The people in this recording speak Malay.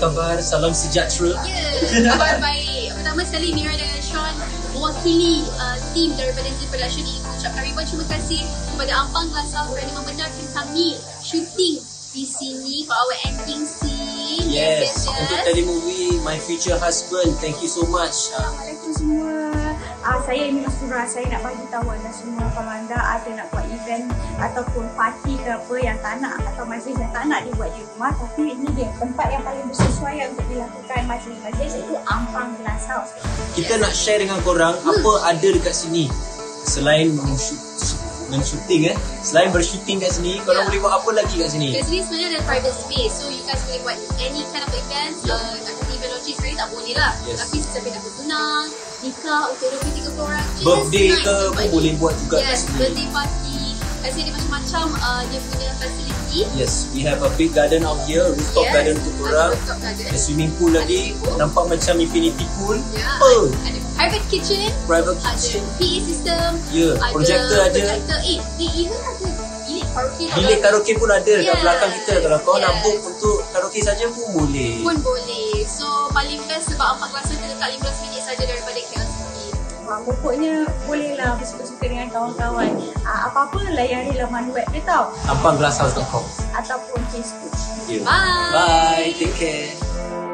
khabar? Salam sejahtera. Ya, khabar baik. Pertama sekali Mira dan Sean mewakili tim daripada Z Production ini mengucapkan ribuan terima kasih kepada Ampang Glasshouse kerana membenarkan kami syuting di sini for our ending scene. Yes. Untuk telemovie My Future Husband, thank you so much. Assalamualaikum semua. Saya Amy Masura. Saya nak bagi tahu anda semua kalau anda ada nak buat event ataupun parti ke apa yang tak nak atau majlis yang tak nak dibuat di rumah, tapi ini dia tempat yang paling bersesuaian untuk dilakukan majlis-majlis, iaitu Ampang Glasshouse. Kita nak share dengan korang apa ada dekat sini. Selain men-shooting selain bershooting kat sini, korang boleh buat apa lagi kat sini? Kat sini sebenarnya ada private space, so you guys boleh buat any kind of events. Event launching sekali tak boleh lah, tapi setiap nak bertunang, nikah, untuk 23 orang, birthday ke pun boleh buat juga kat sini. Birthday party. Kat sini ada macam-macam dia punya facility. Yes, we have a big garden out here, rooftop garden untuk korang. Ada swimming pool lagi, nampak macam infinity pool. Ada private kitchen, ada PA system, projector ada. They even ada bilik karaoke. Bilik karaoke pun ada dekat belakang kita. Kalau kau nak book untuk karaoke saja pun boleh. So paling best sebab Ampang Glasshouse kita dekat 15 minit saja daripada KL City. Pokoknya bolehlah bersuka-suka dengan kawan-kawan. Apa-apa layari laman web dia tau, AmpangGlasshouse.com ataupun Facebook. Bye. Take care.